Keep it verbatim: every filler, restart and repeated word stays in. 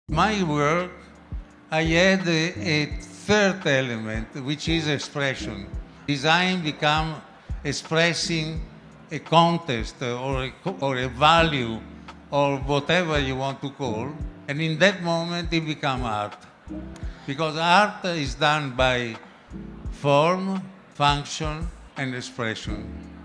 My work, I add a, a third element, which is expression. Design become expressing a contest or a, or a value or whatever you want to call, and in that moment it becomes art. Because art is done by form, function, and expression.